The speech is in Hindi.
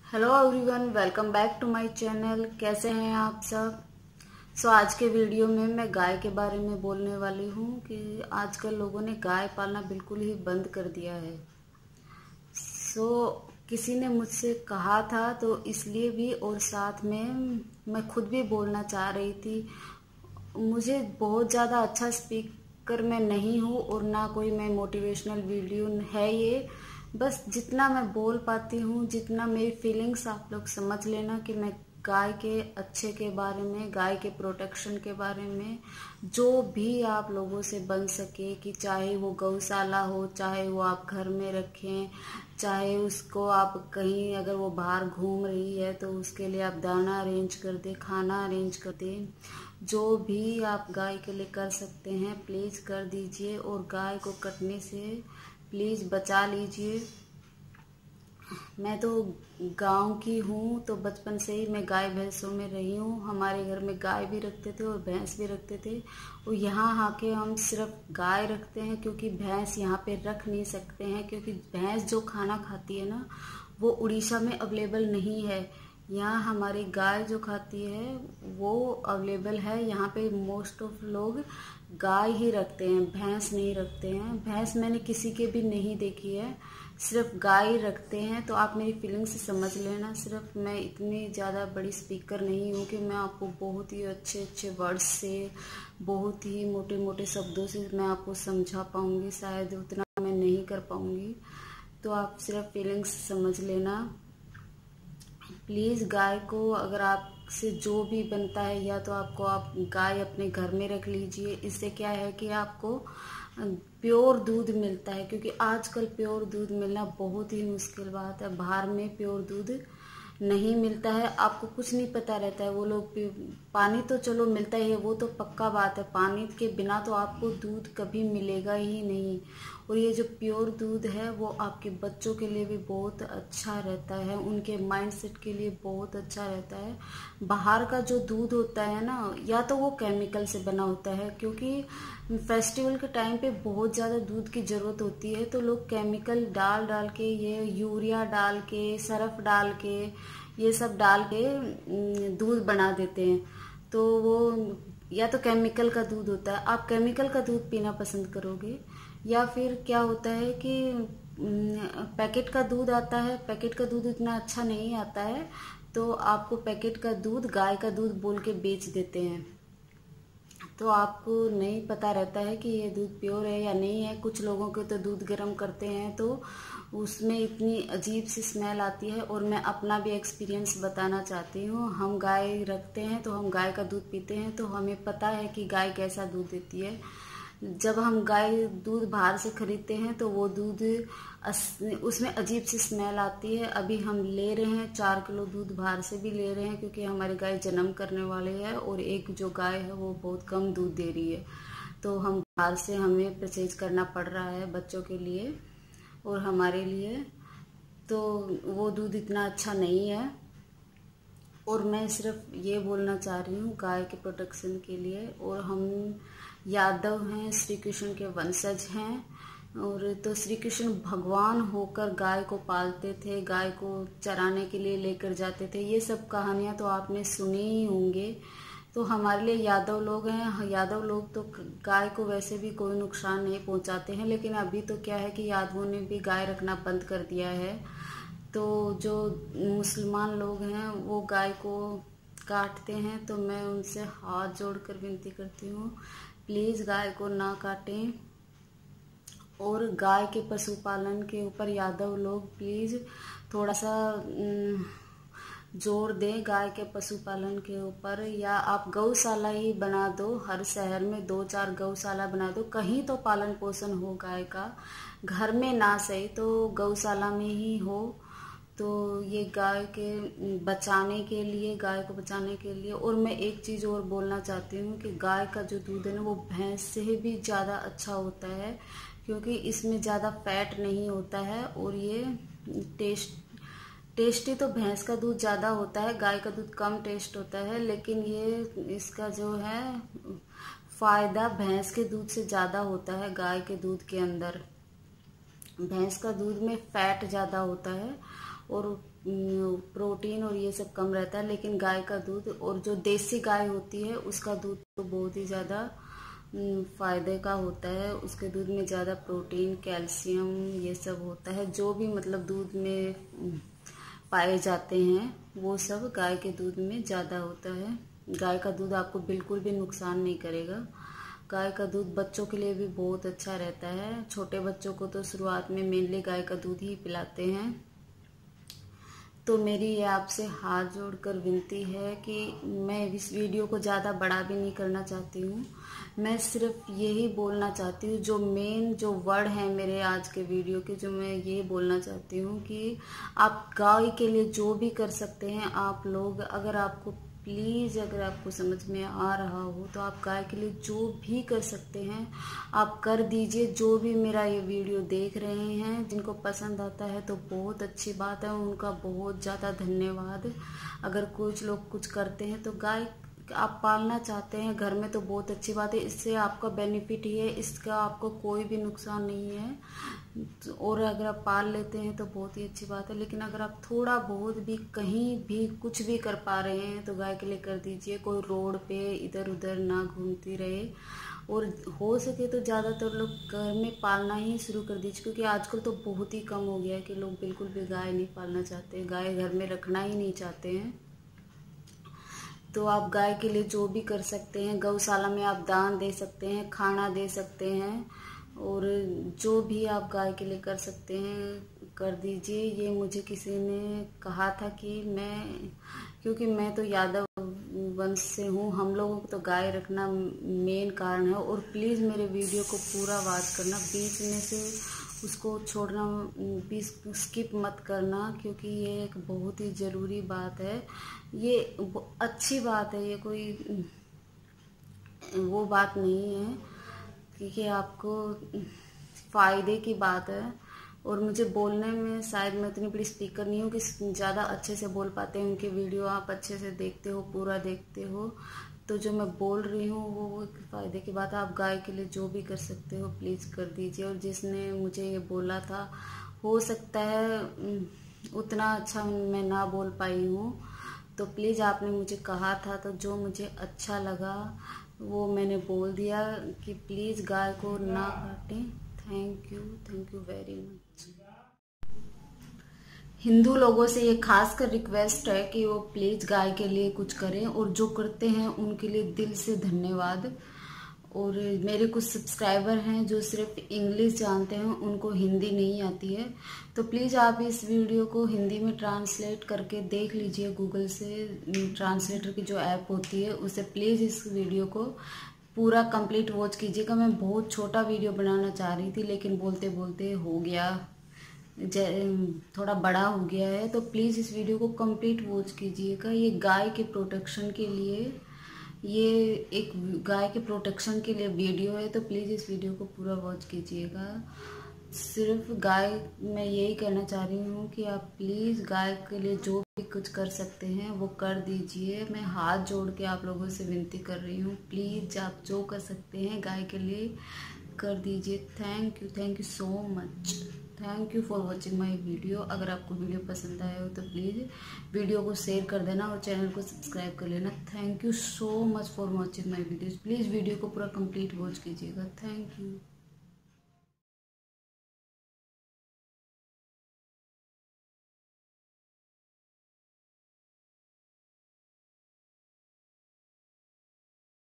Hello everyone, welcome back to my channel. कैसे हैं आप सब। आज के वीडियो में मैं गाय के बारे में बोलने वाली हूँ कि आजकल लोगों ने गाय पालना बिल्कुल ही बंद कर दिया है। किसी ने मुझसे कहा था तो इसलिए भी, और साथ में मैं खुद भी बोलना चाह रही थी। मुझे बहुत ज़्यादा अच्छा स्पीकर मैं नहीं हूँ और ना कोई मैं मोटिवेशनल वीडियो है ये। बस जितना मैं बोल पाती हूँ, जितना मेरी फीलिंग्स आप लोग समझ लेना कि मैं गाय के अच्छे के बारे में, गाय के प्रोटेक्शन के बारे में जो भी आप लोगों से बन सके, कि चाहे वो गौशाला हो, चाहे वो आप घर में रखें, चाहे उसको आप कहीं अगर वो बाहर घूम रही है तो उसके लिए आप दाना अरेंज कर दें, खाना अरेंज कर दें। जो भी आप गाय के लिए कर सकते हैं प्लीज़ कर दीजिए, और गाय को कटने से प्लीज़ बचा लीजिए। मैं तो गांव की हूँ, तो बचपन से ही मैं गाय भैंसों में रही हूँ। हमारे घर में गाय भी रखते थे और भैंस भी रखते थे, और यहाँ आके हम सिर्फ गाय रखते हैं क्योंकि भैंस यहाँ पे रख नहीं सकते हैं, क्योंकि भैंस जो खाना खाती है ना वो उड़ीसा में अवेलेबल नहीं है। यहाँ हमारी गाय जो खाती है वो अवेलेबल है। यहाँ पे मोस्ट ऑफ लोग गाय ही रखते हैं, भैंस नहीं रखते हैं। भैंस मैंने किसी के भी नहीं देखी है, सिर्फ गाय रखते हैं। तो आप मेरी फीलिंग्स से समझ लेना। सिर्फ मैं इतनी ज़्यादा बड़ी स्पीकर नहीं हूँ कि मैं आपको बहुत ही अच्छे अच्छे वर्ड्स से, बहुत ही मोटे मोटे शब्दों से मैं आपको समझा पाऊँगी। शायद उतना मैं नहीं कर पाऊँगी, तो आप सिर्फ फीलिंग्स समझ लेना प्लीज़। गाय को अगर आपसे जो भी बनता है, या तो आप गाय अपने घर में रख लीजिए। इससे क्या है कि आपको प्योर दूध मिलता है, क्योंकि आजकल प्योर दूध मिलना बहुत ही मुश्किल बात है। बाहर में प्योर दूध नहीं मिलता है, आपको कुछ नहीं पता रहता है। वो लोग पानी तो चलो मिलता ही है, वो तो पक्का बात है। पानी के बिना तो आपको दूध कभी मिलेगा ही नहीं। और ये जो प्योर दूध है वो आपके बच्चों के लिए भी बहुत अच्छा रहता है, उनके माइंडसेट के लिए बहुत अच्छा रहता है। बाहर का जो दूध होता है ना, या तो वो केमिकल से बना होता है, क्योंकि फेस्टिवल के टाइम पे बहुत ज़्यादा दूध की ज़रूरत होती है, तो लोग केमिकल डाल डाल के, ये यूरिया डाल के, सरफ डाल के, ये सब डाल के दूध बना देते हैं। तो वो या तो केमिकल का दूध होता है। आप केमिकल का दूध पीना पसंद करोगे, या फिर क्या होता है कि पैकेट का दूध आता है। पैकेट का दूध इतना अच्छा नहीं आता है, तो आपको पैकेट का दूध गाय का दूध बोल के बेच देते हैं, तो आपको नहीं पता रहता है कि ये दूध प्योर है या नहीं है। कुछ लोगों के तो दूध गर्म करते हैं तो उसमें इतनी अजीब सी स्मेल आती है। और मैं अपना भी एक्सपीरियंस बताना चाहती हूँ। हम गाय रखते हैं तो हम गाय का दूध पीते हैं, तो हमें पता है कि गाय कैसा दूध देती है। जब हम गाय दूध बाहर से खरीदते हैं तो वो दूध उसमें अजीब सी स्मेल आती है। अभी हम ले रहे हैं 4 किलो दूध बाहर से भी ले रहे हैं, क्योंकि हमारी गाय जन्म करने वाली है और एक जो गाय है वो बहुत कम दूध दे रही है, तो हम बाहर से हमें परचेज करना पड़ रहा है बच्चों के लिए और हमारे लिए। तो वो दूध इतना अच्छा नहीं है। और मैं सिर्फ ये बोलना चाह रही हूँ गाय के प्रोटेक्शन के लिए। और हम यादव हैं, श्री कृष्ण के वंशज हैं, और तो श्री कृष्ण भगवान होकर गाय को पालते थे, गाय को चराने के लिए लेकर जाते थे। ये सब कहानियाँ तो आपने सुनी ही होंगे। तो हमारे लिए यादव लोग हैं, यादव लोग तो गाय को वैसे भी कोई नुकसान नहीं पहुंचाते हैं, लेकिन अभी तो क्या है कि यादवों ने भी गाय रखना बंद कर दिया है। तो जो मुसलमान लोग हैं वो गाय को काटते हैं, तो मैं उनसे हाथ जोड़कर विनती करती हूँ प्लीज़ गाय को ना काटें। और गाय के पशुपालन के ऊपर यादव लोग प्लीज़ थोड़ा सा जोर दें गाय के पशुपालन के ऊपर। या आप गौशाला ही बना दो, हर शहर में 2-4 गौशाला बना दो, कहीं तो पालन पोषण हो गाय का। घर में ना सही तो गौशाला में ही हो। तो ये गाय के बचाने के लिए, गाय को बचाने के लिए। और मैं एक चीज़ और बोलना चाहती हूँ कि गाय का जो दूध है ना वो भैंस से भी ज़्यादा अच्छा होता है, क्योंकि इसमें ज़्यादा फैट नहीं होता है। और ये टेस्टी तो भैंस का दूध ज़्यादा होता है, गाय का दूध कम टेस्ट होता है, लेकिन ये इसका जो है फ़ायदा भैंस के दूध से ज़्यादा होता है गाय के दूध के अंदर। भैंस का दूध में फैट ज़्यादा होता है और प्रोटीन और ये सब कम रहता है। लेकिन गाय का दूध और जो देसी गाय होती है उसका दूध तो बहुत ही ज़्यादा फ़ायदे का होता है। उसके दूध में ज़्यादा प्रोटीन, कैल्शियम ये सब होता है। जो भी मतलब दूध में पाए जाते हैं वो सब गाय के दूध में ज़्यादा होता है। गाय का दूध आपको बिल्कुल भी नुकसान नहीं करेगा। गाय का दूध बच्चों के लिए भी बहुत अच्छा रहता है। छोटे बच्चों को तो शुरुआत में मेनली गाय का दूध ही पिलाते हैं। तो मेरी ये आपसे हाथ जोड़कर विनती है कि मैं इस वीडियो को ज़्यादा बड़ा भी नहीं करना चाहती हूँ। मैं सिर्फ यही बोलना चाहती हूँ, जो मेन जो वर्ड है मेरे आज के वीडियो के, जो मैं ये बोलना चाहती हूँ कि आप गाय के लिए जो भी कर सकते हैं आप लोग, अगर आपको प्लीज़ अगर आपको समझ में आ रहा हो तो आप गाय के लिए जो भी कर सकते हैं आप कर दीजिए। जो भी मेरा ये वीडियो देख रहे हैं, जिनको पसंद आता है तो बहुत अच्छी बात है, उनका बहुत ज़्यादा धन्यवाद। अगर कुछ लोग कुछ करते हैं तो गाय आप पालना चाहते हैं घर में तो बहुत अच्छी बात है। इससे आपका बेनिफिट ही है, इसका आपको कोई भी नुकसान नहीं है। और अगर आप पाल लेते हैं तो बहुत ही अच्छी बात है। लेकिन अगर आप थोड़ा बहुत भी कहीं भी कुछ भी कर पा रहे हैं तो गाय के लिए कर दीजिए। कोई रोड पे इधर उधर ना घूमती रहे, और हो सके तो ज़्यादातर लोग घर में पालना ही शुरू कर दीजिए, क्योंकि आजकल तो बहुत ही कम हो गया है कि लोग बिल्कुल भी गाय नहीं पालना चाहते, गाय घर में रखना ही नहीं चाहते हैं। तो आप गाय के लिए जो भी कर सकते हैं, गौशाला में आप दान दे सकते हैं, खाना दे सकते हैं, और जो भी आप गाय के लिए कर सकते हैं कर दीजिए। ये मुझे किसी ने कहा था कि क्योंकि मैं तो यादव वंश से हूँ, हम लोगों को तो गाय रखना मेन कारण है। और प्लीज़ मेरे वीडियो को पूरा वॉच करना, बीच में से उसको छोड़ना, स्किप मत करना, क्योंकि ये एक बहुत ही ज़रूरी बात है। ये अच्छी बात है, ये कोई वो बात नहीं है, क्योंकि आपको फ़ायदे की बात है। और मुझे बोलने में शायद मैं इतनी बड़ी स्पीकर नहीं हूँ कि ज़्यादा अच्छे से बोल पाते हैं। उनके वीडियो आप अच्छे से देखते हो, पूरा देखते हो, तो जो मैं बोल रही हूँ वो फ़ायदे की बात है। आप गाय के लिए जो भी कर सकते हो प्लीज़ कर दीजिए। और जिसने मुझे ये बोला था, हो सकता है उतना अच्छा मैं ना बोल पाई हूँ, तो प्लीज़ आपने मुझे कहा था तो जो मुझे अच्छा लगा वो मैंने बोल दिया कि प्लीज़ गाय को ना काटें। Thank you very much. Hindu लोगों से ये खासकर रिक्वेस्ट है कि वो प्लीज़ गाय के लिए कुछ करें, और जो करते हैं उनके लिए दिल से धन्यवाद। और मेरे कुछ सब्सक्राइबर हैं जो सिर्फ इंग्लिश जानते हैं, उनको हिंदी नहीं आती है, तो प्लीज़ आप इस वीडियो को हिंदी में ट्रांसलेट करके देख लीजिए। गूगल से ट्रांसलेटर की जो ऐप होती है उससे प्लीज़ इस वीडियो को पूरा कंप्लीट वॉच कीजिएगा। मैं बहुत छोटा वीडियो बनाना चाह रही थी, लेकिन बोलते बोलते हो गया, थोड़ा बड़ा हो गया है, तो प्लीज़ इस वीडियो को कंप्लीट वॉच कीजिएगा। ये गाय के प्रोटेक्शन के लिए, ये एक गाय के प्रोटेक्शन के लिए वीडियो है, तो प्लीज़ इस वीडियो को पूरा वॉच कीजिएगा। सिर्फ गाय, मैं यही कहना चाह रही हूँ कि आप प्लीज़ गाय के लिए जो भी कुछ कर सकते हैं वो कर दीजिए। मैं हाथ जोड़ के आप लोगों से विनती कर रही हूँ, प्लीज़ आप जो कर सकते हैं गाय के लिए कर दीजिए। Thank you so much. Thank you for watching my video. अगर आपको वीडियो पसंद आया हो तो प्लीज़ वीडियो को शेयर कर देना और चैनल को सब्सक्राइब कर लेना। Thank you so much for watching my videos. Please video को पूरा कंप्लीट वॉच कीजिएगा। Thank you.